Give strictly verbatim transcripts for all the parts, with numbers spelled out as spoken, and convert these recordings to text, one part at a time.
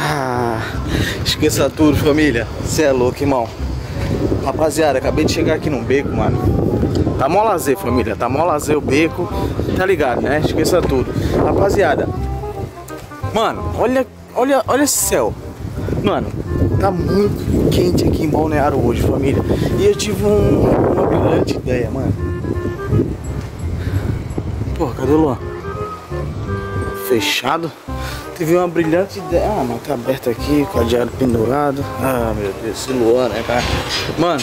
Ah, esqueça tudo, família. Cê é louco, irmão. Rapaziada, acabei de chegar aqui no beco, mano. Tá mó lazer, família. Tá mó lazer o beco. Tá ligado, né? Esqueça tudo. Rapaziada, mano, olha, olha, olha esse céu. Mano, tá muito quente aqui em Balneário hoje, família. E eu tive um, uma brilhante ideia, mano. Pô, cadê o Luan? Fechado? Tive uma brilhante ideia. Ah, mas tá aberto aqui, cadeado pendurado. Ah, meu Deus, esse Luan, né, cara? Mano,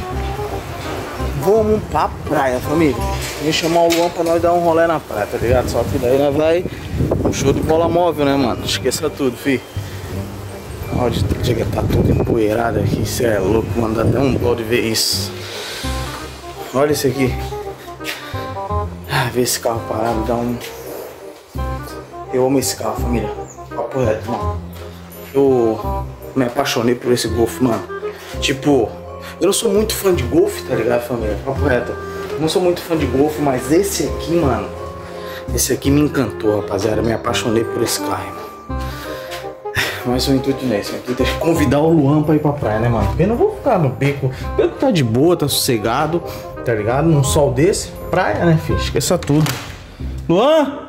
vamos pra praia, família. Vem chamar o Luan pra nós dar um rolê na praia, tá ligado? Só que daí nós vai um show de bola móvel, né, mano? Esqueça tudo, fi. Olha, chega, tá tudo empoeirado aqui. Cê é louco, mano. Dá até um dó de ver isso. Olha isso aqui. Ah, ver esse carro parado dá um... Eu amo esse carro, família. Papo reto, mano. Eu me apaixonei por esse Golf, mano. Tipo, eu não sou muito fã de Golf, tá ligado, família? Papo reto. Eu não sou muito fã de Golf, mas esse aqui, mano, esse aqui me encantou, rapaziada. Eu me apaixonei por esse carro, mano. Mas o intuito não é esse. O intuito é convidar o Luan pra ir pra praia, né, mano? Porque eu não vou ficar no beco. O beco tá de boa, tá sossegado, tá ligado? Num sol desse. Praia, né, filho? Esqueça tudo. Luan!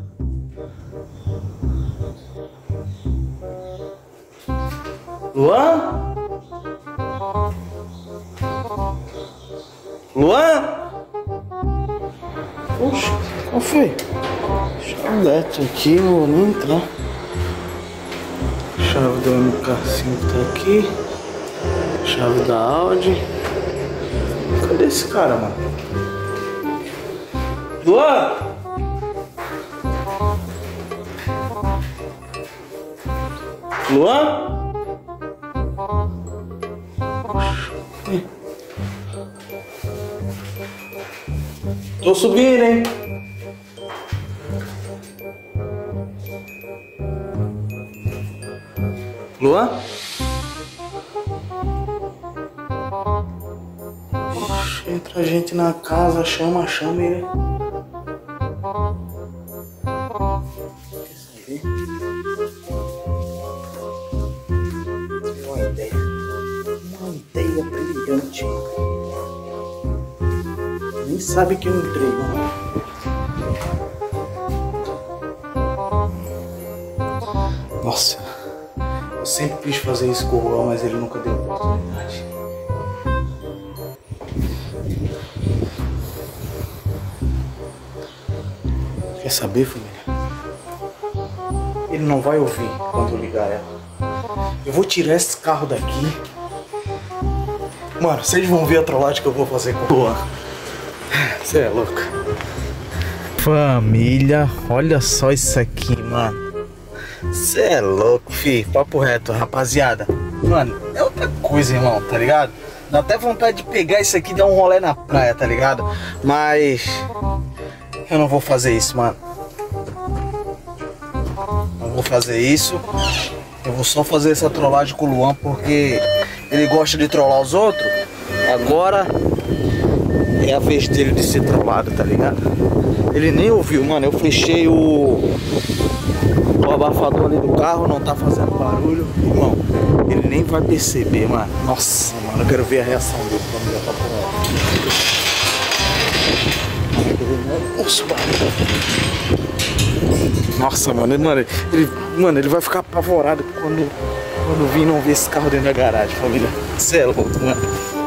Luan? Luan? Poxa, qual foi? Chalete aqui, não vou nem entrar. Chave do M K cinco tá aqui. Chave da Audi. Cadê esse cara, mano? Luan? Luan? Tô subindo, hein? Luan? Entra a gente na casa, chama, chama ele. Quer saber? Tenho uma ideia. Uma ideia brilhante. Nem sabe que eu entrei, mano. Nossa, eu sempre quis fazer isso com o Luan, mas ele nunca deu oportunidade. Quer saber, família? Ele não vai ouvir quando eu ligar ela. Eu vou tirar esse carro daqui. Mano, vocês vão ver a trollagem que eu vou fazer com o Luan. Você é louco. Família, olha só isso aqui, mano. Você é louco, fi. Papo reto, rapaziada. Mano, é outra coisa, irmão, tá ligado? Dá até vontade de pegar isso aqui e dar um rolê na praia, tá ligado? Mas eu não vou fazer isso, mano. Não vou fazer isso. Eu vou só fazer essa trollagem com o Luan porque ele gosta de trollar os outros. Agora é a vez dele de ser trollado, tá ligado? Ele nem ouviu, mano. Eu fechei o, o abafador ali do carro, não tá fazendo barulho. Irmão, ele nem vai perceber, mano. Nossa, mano, eu quero ver a reação dele quando ele tá por lá. Nossa, Nossa, mano, ele, mano, ele, mano, ele vai ficar apavorado quando, quando vir não ver esse carro dentro da garagem, família. Você é louco, mano.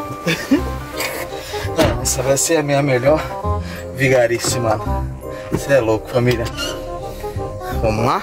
Essa vai ser a minha melhor vigarice, mano. Você é louco, família. Vamos lá?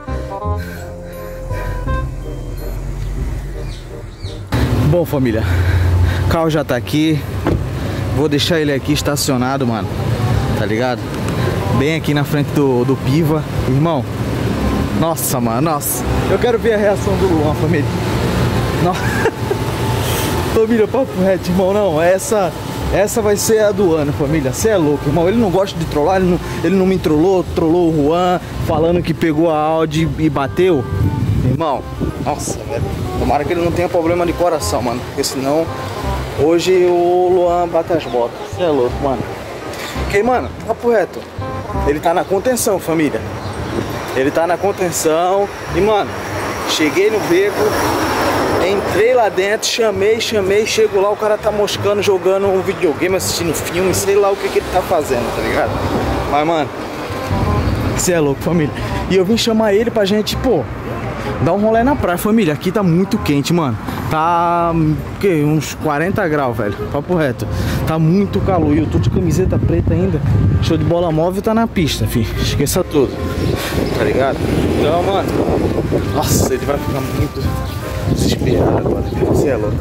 Bom, família, o carro já tá aqui. Vou deixar ele aqui estacionado, mano. Tá ligado? Bem aqui na frente do, do Piva. Irmão, nossa, mano, nossa. Eu quero ver a reação do Luan, família. Nossa. Família, papo reto, irmão, não, essa... Essa vai ser a do ano, família. Você é louco, irmão. Ele não gosta de trollar, ele não, ele não me trollou, trollou o Juan, falando que pegou a Audi e bateu. Irmão, nossa, velho. Tomara que ele não tenha problema de coração, mano. Porque senão, hoje o Luan bate as botas. Você é louco, mano. Porque, mano, papo reto. Ele tá na contenção, família. Ele tá na contenção. E, mano, Cheguei no beco, entrei lá dentro, chamei, chamei, chego lá, o cara tá moscando, jogando um videogame, assistindo filme, sei lá o que que ele tá fazendo, tá ligado? Mas, mano, você é louco, família. E eu vim chamar ele pra gente, pô, dar um rolê na praia, família. Aqui tá muito quente, mano. Tá, o quê? Uns quarenta graus, velho. Papo reto. Tá muito calor. E eu tô de camiseta preta ainda. Show de bola móvel tá na pista, fi. Esqueça tudo. Tá ligado? Então, mano. Nossa, ele vai ficar muito desesperado agora. Você é louco.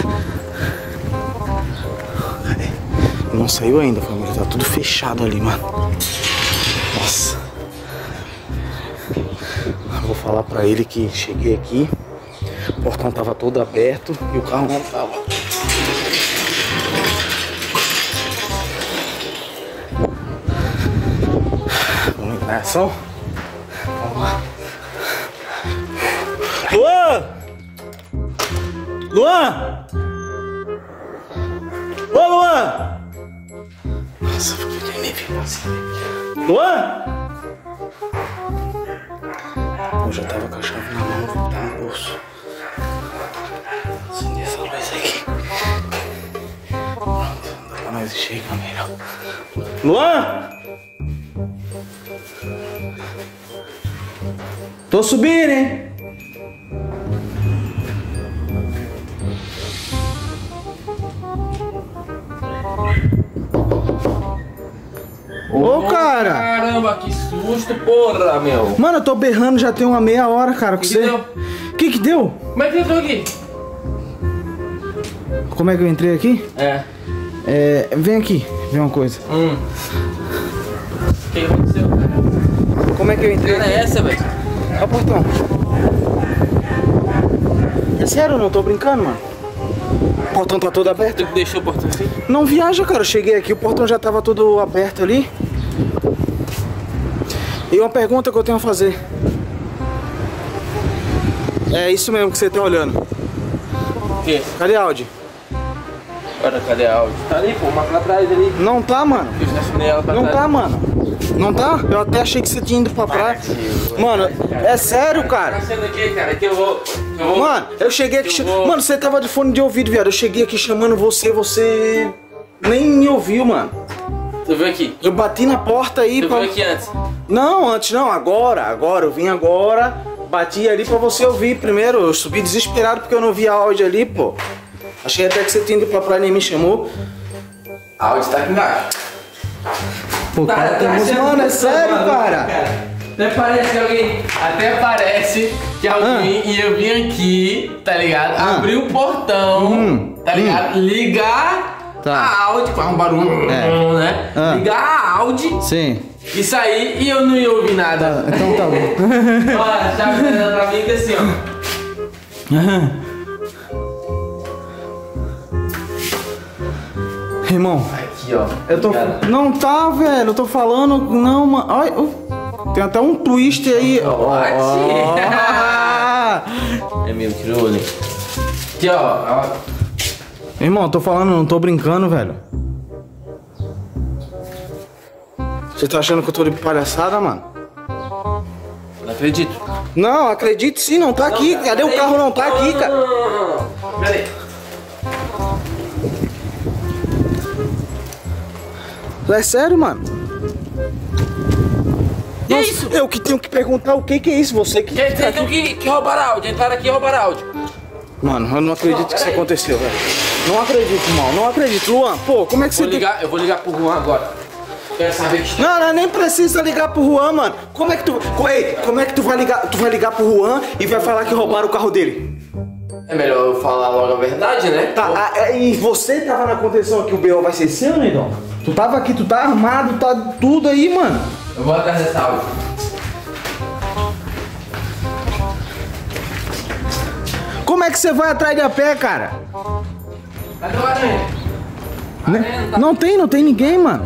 Não saiu ainda, família. Tá tudo fechado ali, mano. Nossa. Vou falar pra ele que cheguei aqui, o portão tava todo aberto e o carro não tava. Vamos em ação? Vamos lá. Luan! Luan! Ô, Luan! Nossa, vou pegar ele mesmo assim. Luan! Eu já tava com a chave na mão, tá no bolso. Acender essa luz aqui. Pronto, dá pra nós enxergar melhor. Luan! Tô subindo, hein? Ô, cara! Caramba, que susto, porra, meu! Mano, eu tô berrando já tem uma meia hora, cara, com Que você. deu? O que que deu? Como é que eu tô aqui? Como é que eu entrei aqui? É. É, vem aqui, vem uma coisa. Hum. O que aconteceu, cara? Como é que eu entrei Cara, aqui? é essa, velho? Olha o portão. É sério, eu não tô brincando, mano. O portão tá todo aberto. Tu que deixou o portão assim? Não viaja, cara. Eu cheguei aqui, o portão já tava todo aberto ali. E uma pergunta que eu tenho a fazer. É isso mesmo que você tá olhando. O quê? Cadê a Audi? Olha, cadê a áudio? Tá ali, pô, uma lá atrás ali. Não tá, mano. Eu estacionei ela pra Não trás. tá, mano. Não tá? Eu até achei que você tinha ido pra praia. Mano, é sério, cara. Tá sendo aqui, cara, que eu vou... que eu vou... Mano, eu cheguei aqui... Eu vou- Mano, você tava de fone de ouvido, viado. Eu cheguei aqui chamando você, você... nem me ouviu, mano. Tu viu aqui? Eu bati na porta aí Tu pra... viu aqui antes? Não, antes não, agora, agora. Eu vim agora, bati ali pra você ouvir primeiro. Eu subi desesperado porque eu não vi a áudio ali, pô. Achei até que você tinha ido pra praia e nem me chamou. A áudio tá aqui embaixo. Pô, Tá, cara, tá temos... sendo Mano, é muito sério, maluco, cara. Até parece que alguém. Até parece que alguém ia vir aqui, tá ligado? Ah. Abrir o portão, Hum, tá ligado? Ligar Tá. a Audi, com um barulho, É. né? Ah. Ligar a Audi Sim. e sair e eu não ia ouvir nada. Então tá bom. Olha, a chave tá dando pra mim que assim, ó. Irmão, Aqui, ó. eu tô... Cara, Não tá, velho. Eu tô falando... Não, mano. Olha, oh, tem até um twist aí. Ó, ó. É meu, tirou ali. Aqui, ó. ó. Irmão, eu tô falando, não tô brincando, velho. Você tá achando que eu tô de palhaçada, mano? Não acredito. Não, acredito sim, não tá aqui. Não, Cadê o peraí. carro? Não tá aqui, cara. Não, não, não, não. Pera aí. É sério, mano? Que Nossa, isso? eu que tenho que perguntar o que que é isso, você que... Gente, então que, que roubaram áudio, entraram aqui e roubaram áudio. Mano, eu não acredito que isso peraí. aconteceu, velho. Não acredito, irmão, não acredito. Luan, pô, como é que você... Vou ligar, eu vou ligar pro Juan agora. Quero saber que... Não, não, nem precisa ligar pro Juan, mano. Como é que tu... Ei, como é que tu vai ligar... Tu vai ligar pro Juan e vai falar que roubaram o carro dele? É melhor eu falar logo a verdade, né? Tá, ah, é, e você tava na contenção que o B O vai ser seu, negão? Tu tava aqui, tu tá armado, tá tudo aí, mano. Eu vou atrás dessa áudio. Como é que você vai atrás de a pé, cara? Cadê o aranha? Né? Aranha não tá... Não tem, não tem ninguém, mano.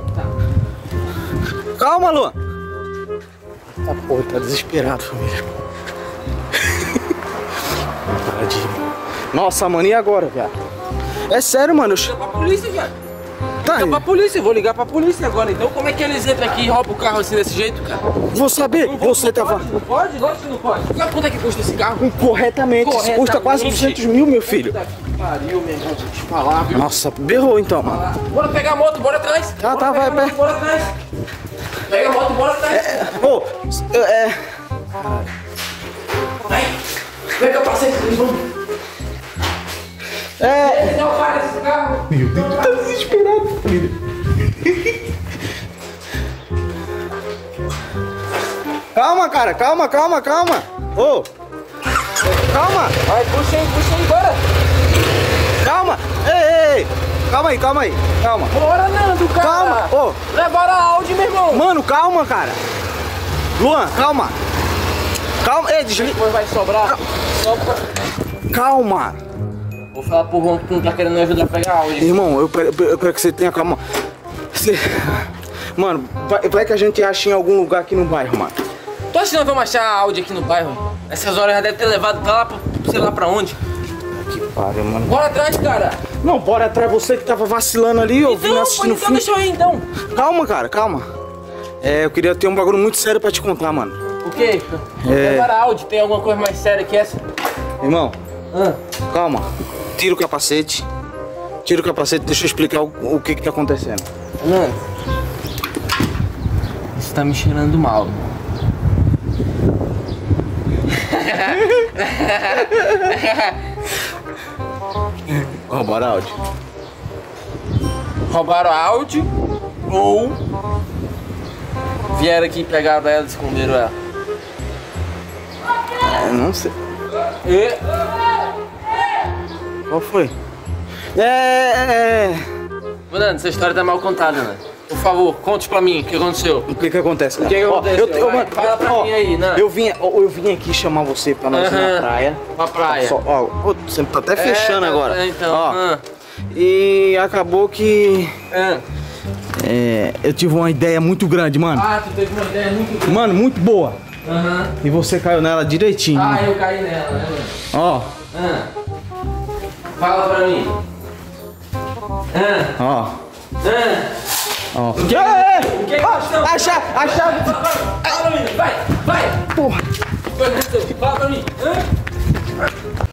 Calma, Luan. Tá, porra, tá desesperado, família. Para de... Nossa, mano, e agora, viado? É sério, mano. Eu... Liga pra polícia, viado. Tá Tá liga aí. pra polícia, eu vou ligar pra polícia agora. Então como é que eles entram aqui e roubam o carro assim desse jeito, cara? Vou saber, Não vou- você não tava... pode, não pode? Lógico que não pode. Sabe quanto é que custa esse carro? Corretamente, isso custa Corretamente. quase duzentos mil, meu filho. Puta que pariu, meu irmão, vou te falar, viu? Nossa, berrou então, mano. Bora pegar a moto, bora atrás. Tá, Bora tá, pegar vai, a moto, vai. Bora atrás. Pega a moto, bora atrás. Ô, é... Vai. Pega o capacete, vamos. É... Esse é o cara desse carro. Meu Deus, tá desesperado, filho. Calma, cara, calma, calma, calma. Ô, calma, Vai, puxa aí, puxa aí, bora. calma. Ei, ei, ei. Calma aí, calma aí, calma. Bora, Nando, cara. Calma, ô. Levaram a Audi, meu irmão. Mano, calma, cara. Luan, calma. Calma, ei, desliga. Depois vai sobrar. Sobra. Calma. Vou falar pro Ron que tu não tá querendo me ajudar a pegar a Audi. Irmão, eu quero, eu quero que você tenha calma. Você... Mano, vai, vai que a gente acha em algum lugar aqui no bairro, mano. Tu acha que nós vamos achar a Audi aqui no bairro? Essas horas já deve ter levado pra lá, pra, sei lá pra onde. Que pariu, mano. Bora atrás, cara. Não, bora atrás, você que tava vacilando ali, ouvindo, Então, pô, assistindo o então filme. deixa eu ir, então. Calma, cara, calma. É, eu queria ter um bagulho muito sério pra te contar, mano. O quê? É. Levaram a Audi, tem alguma coisa mais séria que essa? Irmão, Ah. calma. Tira o capacete. Tira o capacete, deixa eu explicar o, o que que tá acontecendo. Nando, isso tá me cheirando mal. Ó, bora, Audi. Roubaram a Audi ou vieram aqui, pegaram ela e esconderam ela? É, não sei. E... Qual foi? É, é, é. Nando, essa história tá mal contada, né? Por favor, conte pra mim o que aconteceu. O que que acontece, cara? O que que Ó, aconteceu? eu, eu, Vai, mano, fala pra ó, mim aí, né? Eu vim, ó, eu vim aqui chamar você pra nós ir Aham. na praia. Pra praia. Só, ó, ó, você tá até fechando É, agora. é, então. Ó, Ah. E acabou que Ah. é, eu tive uma ideia muito grande, mano. Ah, tu teve uma ideia muito grande. Mano, muito boa. Aham. E você caiu nela direitinho. Ah, mano. eu caí nela, né, mano? Ó, Ah. Fala pra mim. Ah. ó, Ah. ó. O que, É, é, o que, que ó, aconteceu? a chave, a chave. Fala, fala pra mim, vai, vai. Porra. O que aconteceu? Fala pra mim. Hã?